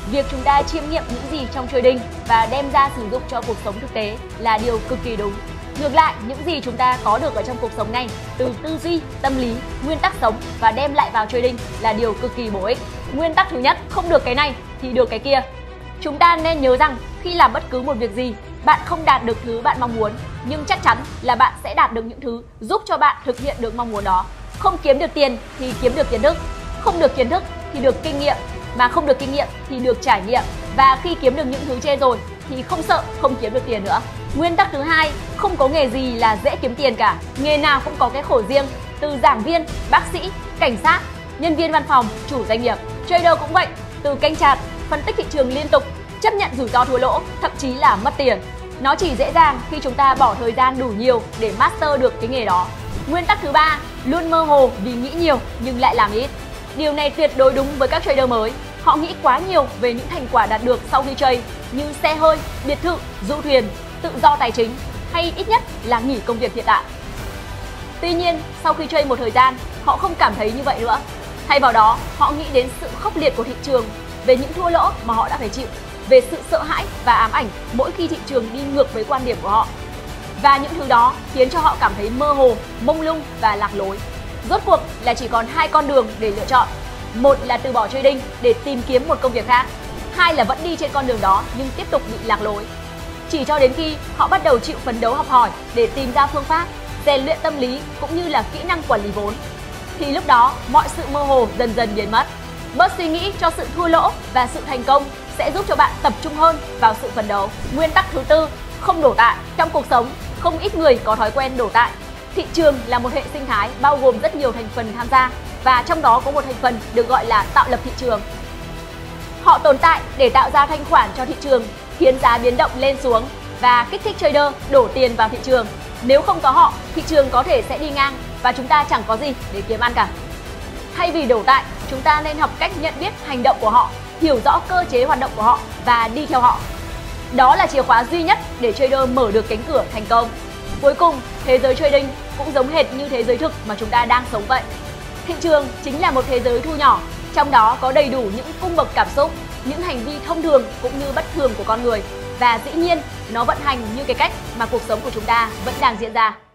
Việc chúng ta chiêm nghiệm những gì trong trading và đem ra sử dụng cho cuộc sống thực tế là điều cực kỳ đúng. Ngược lại, những gì chúng ta có được ở trong cuộc sống này, từ tư duy, tâm lý, nguyên tắc sống và đem lại vào trading là điều cực kỳ bổ ích. Nguyên tắc thứ nhất, không được cái này thì được cái kia. Chúng ta nên nhớ rằng khi làm bất cứ một việc gì, bạn không đạt được thứ bạn mong muốn, nhưng chắc chắn là bạn sẽ đạt được những thứ giúp cho bạn thực hiện được mong muốn đó. Không kiếm được tiền thì kiếm được kiến thức, không được kiến thức thì được kinh nghiệm, mà không được kinh nghiệm thì được trải nghiệm. Và khi kiếm được những thứ trên rồi thì không sợ không kiếm được tiền nữa. Nguyên tắc thứ hai, không có nghề gì là dễ kiếm tiền cả. Nghề nào cũng có cái khổ riêng, từ giảng viên, bác sĩ, cảnh sát, nhân viên văn phòng, chủ doanh nghiệp. Trader cũng vậy, từ canh chart, phân tích thị trường liên tục, chấp nhận rủi ro thua lỗ, thậm chí là mất tiền. Nó chỉ dễ dàng khi chúng ta bỏ thời gian đủ nhiều để master được cái nghề đó. Nguyên tắc thứ ba, luôn mơ hồ vì nghĩ nhiều nhưng lại làm ít. Điều này tuyệt đối đúng với các trader mới. Họ nghĩ quá nhiều về những thành quả đạt được sau khi trade, như xe hơi, biệt thự, du thuyền, tự do tài chính, hay ít nhất là nghỉ công việc hiện tại. Tuy nhiên, sau khi trade một thời gian, họ không cảm thấy như vậy nữa. Thay vào đó, họ nghĩ đến sự khốc liệt của thị trường, về những thua lỗ mà họ đã phải chịu, về sự sợ hãi và ám ảnh mỗi khi thị trường đi ngược với quan điểm của họ. Và những thứ đó khiến cho họ cảm thấy mơ hồ, mông lung và lạc lối. Rốt cuộc là chỉ còn hai con đường để lựa chọn. Một là từ bỏ trading để tìm kiếm một công việc khác. Hai là vẫn đi trên con đường đó nhưng tiếp tục bị lạc lối. Chỉ cho đến khi họ bắt đầu chịu phấn đấu học hỏi để tìm ra phương pháp, rèn luyện tâm lý cũng như là kỹ năng quản lý vốn, thì lúc đó mọi sự mơ hồ dần dần biến mất. Bớt suy nghĩ cho sự thua lỗ và sự thành công sẽ giúp cho bạn tập trung hơn vào sự phấn đấu. Nguyên tắc thứ tư, không đổ tại. Trong cuộc sống, không ít người có thói quen đổ tại. Thị trường là một hệ sinh thái bao gồm rất nhiều thành phần tham gia, và trong đó có một thành phần được gọi là tạo lập thị trường. Họ tồn tại để tạo ra thanh khoản cho thị trường, khiến giá biến động lên xuống và kích thích trader đổ tiền vào thị trường. Nếu không có họ, thị trường có thể sẽ đi ngang và chúng ta chẳng có gì để kiếm ăn cả. Thay vì đổ tại, chúng ta nên học cách nhận biết hành động của họ, hiểu rõ cơ chế hoạt động của họ và đi theo họ. Đó là chìa khóa duy nhất để trader mở được cánh cửa thành công. Cuối cùng, thế giới trading cũng giống hệt như thế giới thực mà chúng ta đang sống vậy. Thị trường chính là một thế giới thu nhỏ, trong đó có đầy đủ những cung bậc cảm xúc, những hành vi thông thường cũng như bất thường của con người. Và dĩ nhiên, nó vận hành như cái cách mà cuộc sống của chúng ta vẫn đang diễn ra.